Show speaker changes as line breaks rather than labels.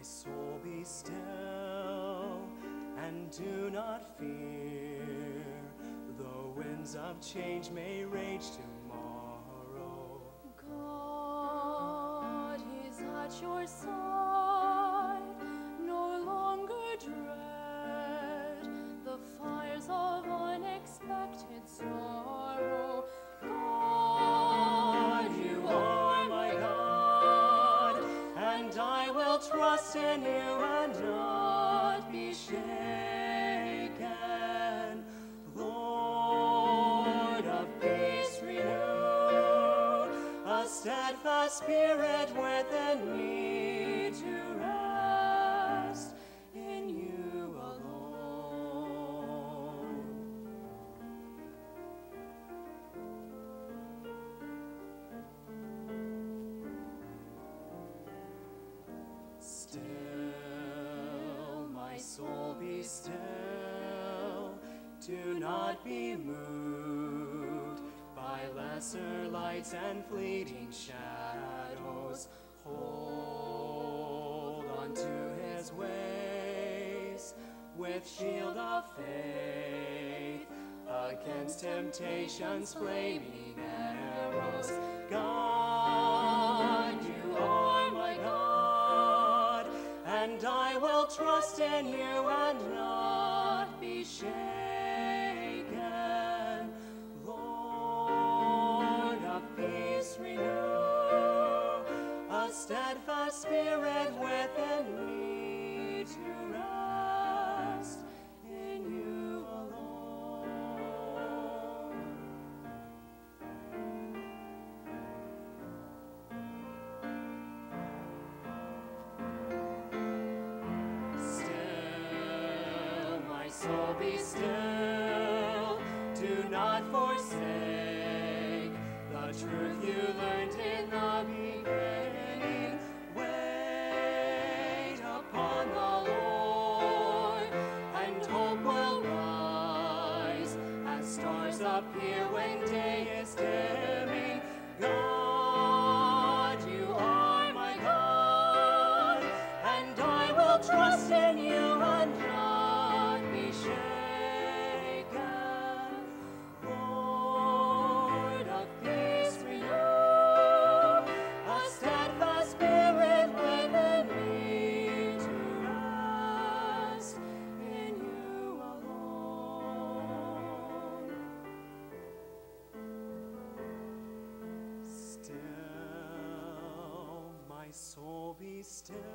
My soul, be still, and do not fear. The winds of change may rage tomorrow.
God is at your side, no longer dread the fires of unexpected sorrow. God, you are my God, and I will trust in you and not be shaken. Lord of peace, renew a steadfast spirit within me to rest in you alone. Still, my soul, be still. Do not be moved by lesser lights and fleeting shadows. Hold on to his ways with shield of faith against temptation's flaming arrows. God, you are my God, and I will trust in you and not be shaken. Lord of peace, renew a steadfast spirit within me to rest in you alone. Still, my soul, be still. Do not forsake the truth you learned in the beginning. Wait upon the Lord, and hope will rise as stars appear when day is dimming. God, you are my God, and I will trust in you and not be shaken. Lord of peace, renew a steadfast spirit within me to rest in you alone. Still, my soul, be still.